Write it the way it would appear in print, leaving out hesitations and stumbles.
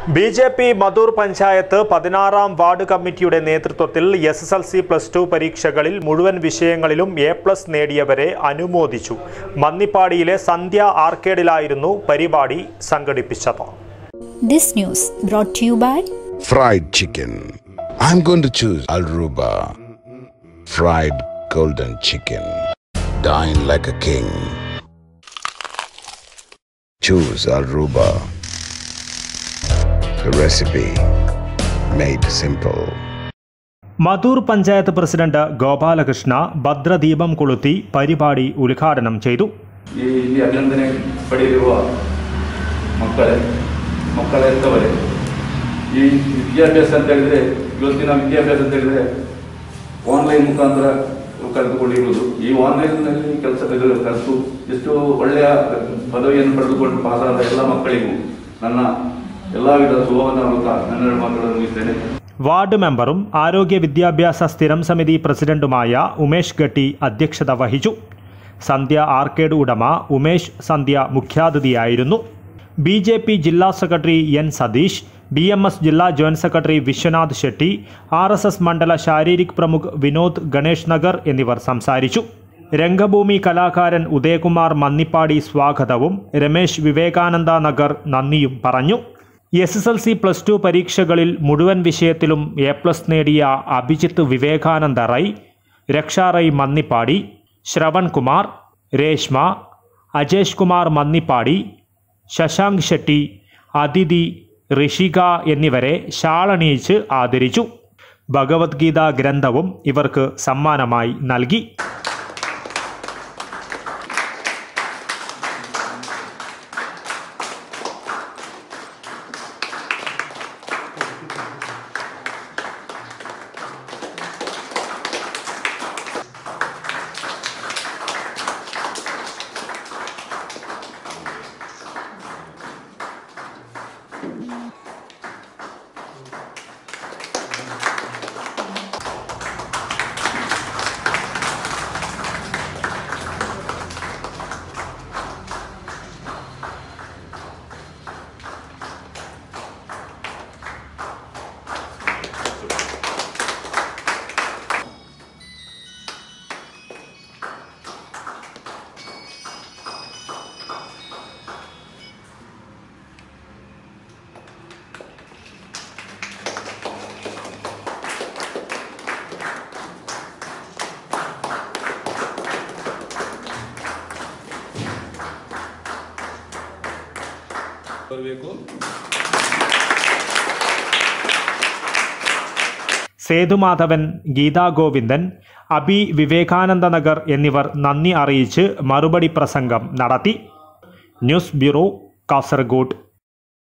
BJP Madhur panchayat 16ാം ward കമ്മിറ്റിയുടെ നേതൃത്വത്തിൽ എസ്എസ്എൽസി +2 പരീക്ഷകളിൽ മുഴുവൻ വിഷയങ്ങളിലും എ+ നേടിയവരെ അനുമോദിച്ചു. മന്നിപ്പാടിയിലെ സന്ധ്യ ആർക്കേഡിലായിരുന്നു പരിപാടി സംഘടിപ്പിച്ചത്. This news brought to you by Fried chicken. I'm going to choose Al-Ruba. Fried golden chicken. Dine like a king. Choose Al-Ruba. The recipe made simple. Madhur panchayat president Gopalakrishna ഭദ്രദീപം കൊളുത്തി പരിപാടി ഉദ്ഘാടനം ചെയ്തു. ಇಲ್ಲಿ ಅಭಿನಂದನೆ ಪಡೆದಿರುವ ಮಕ್ಕಳೆಲ್ಲವರೇ ಈ ವಿದ್ಯಾಭ್ಯಾಸ ಅಂತ ಹೇಳಿದ್ರೆ ಇವತ್ತಿನ ವಿದ್ಯಾಭ್ಯಾಸ ಅಂತ ಹೇಳಿದ್ರೆ ಆನ್ಲೈನ್ ಮುಖಾಂತರ ಕಲಿತುಕೊಂಡಿರುವುದು. ಈ ಆನ್ಲೈನ್ನಲ್ಲಿ ಕೆಲಸ ಕಲಿತು ಎಷ್ಟು ಒಳ್ಳೆಯ ಪದವಿಯನ್ನು ಪಡೆದುಕೊಂಡು ಪಾಸಾದ ಎಲ್ಲ ಮಕ್ಕಳಿಗೂ ನನ್ನ എല്ലാവിധ ശുഭവന്ന മക്കളും ഇದ್ದೇನೆ. വാർഡ് മെമ്പറും ആരോഗ്യ വിദ്യാഭ്യാസ സ്ഥിരം സമിതി പ്രസിഡന്റുമായ ഉമേഷ് ഗട്ടി അധ്യക്ഷത വഹിച്ചു. സന്ധ്യ ആർക്കേഡ് ഉടമ ഉമേഷ് സന്ധ്യ മുഖ്യാതിഥിയായിരുന്നു. ബിജെപി ജില്ലാ സെക്രട്ടറി എൻ സതീഷ്, BMS ജില്ലാ joint secretary Vishwanath Shetty, RSS മണ്ഡല ശാരീരിക് പ്രമുഖ് വിനോദ് ഗണേഷ് നഗർ എന്നിവർ സംസാരിച്ചു. രംഗഭൂമി കലാകാരൻ ഉദയകുമാർ മന്നിപ്പാടി സ്വാഗതവും രമേശ് വിവേകാനന്ദ നഗർ നന്ദിയും പറഞ്ഞു. SSLC +2 പരീക്ഷകളിൽ മുഴുവൻ വിഷയത്തിലും എ+ നേടിയ അഭിജിത്ത് വിവേകാനന്ദ റൈ, രക്ഷാ റൈ മന്നിപ്പാടി, ശ്രവൺ കുമാർ, രേഷ്മ, അജേഷ് കുമാർ മന്നിപ്പാടി, ശശാങ്ക് ഷെട്ടി, അതിഥി, ഋഷിക എന്നിവരെ ഷാളണിയിച്ച് ആദരിച്ചു. ഭഗവത്ഗീത ഗ്രന്ഥവും ഇവർക്ക് സമ്മാനമായി നൽകി. സേതുമാധവൻ, ഗീതാ ഗോവിന്ദൻ, അബി വിവേകാനന്ദ നഗർ എന്നിവർ നന്ദി അറിയിച്ച് മറുപടി പ്രസംഗം നടത്തി. News bureau, Kasaragod.